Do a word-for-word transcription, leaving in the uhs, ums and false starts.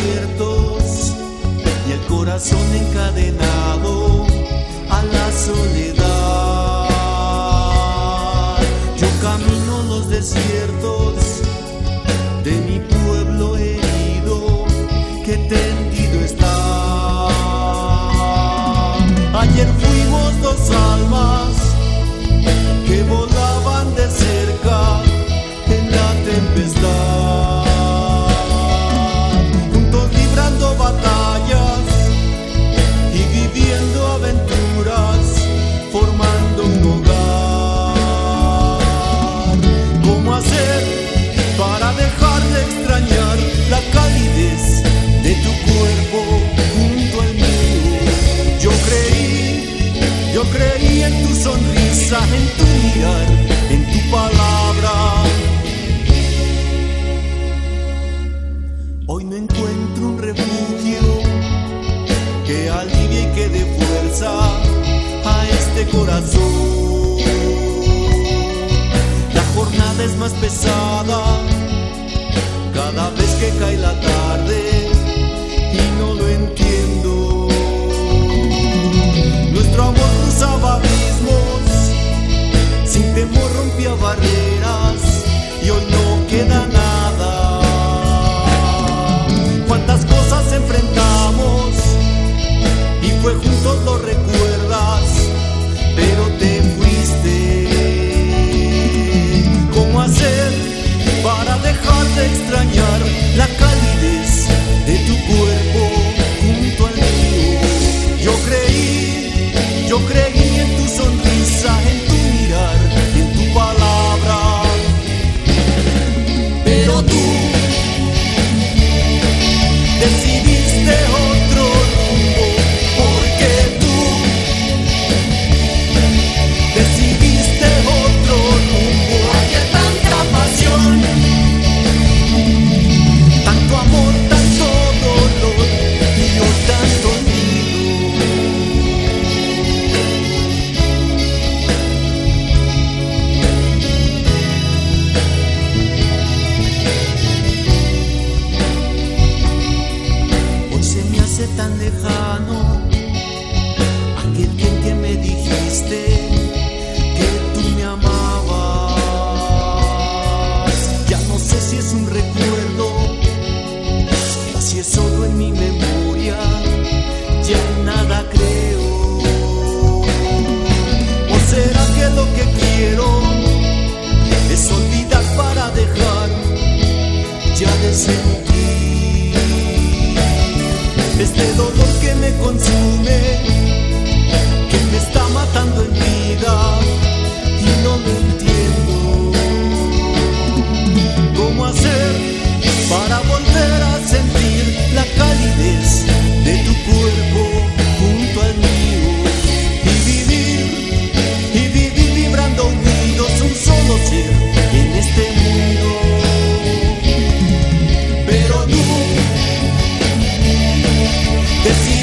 desiertos y el corazón encadenado a la soledad. Yo camino los desiertos de mi pueblo herido que tendido está. Ayer fuimos dos almas que volaban de cerca en la tempestad, juntos librando batallas y viviendo aventuras, formando un hogar. ¿Cómo hacer para dejar de extrañar la calidez de tu cuerpo junto al mío? Yo creí, yo creí en tu sonrisa, en tu mirar, en tu palabra. Hoy no encuentro un refugio que alivie y que dé fuerza a este corazón. La jornada es más pesada cada vez que cae la tarde y no lo entiendo. Nuestro amor cruzaba abismos, sin temor rompía barreras y hoy no queda nada. Cuántas cosas enfrentamos y fue juntos, lo recuerdas, pero te fuiste. ¿Cómo hacer para dejar de extrañar la calidez de tu cuerpo junto al mío? Yo creí, yo creí en tu sonrisa, en tu mirar, en tu palabra, pero tú decidiste otro rumbo, porque tú decidiste otro rumbo. Hay tanta pasión, tanto amor, tanto dolor y yo tanto olvido. Hoy se me hace tan lejano aquel quien que me dijiste que tú me amabas. Ya no sé si es un recuerdo o si es solo en mi memoria, ya en nada creo. ¿O será que lo que quiero es olvidar para dejar ya de sentir este dolor que me consume, que me está matando en vida y no lo entiendo? ¿Cómo hacer para volver a sentir la calidez de tu cuerpo junto al mío y vivir, y vivir vibrando unidos, un solo ser en este mundo? Pero tú decidiste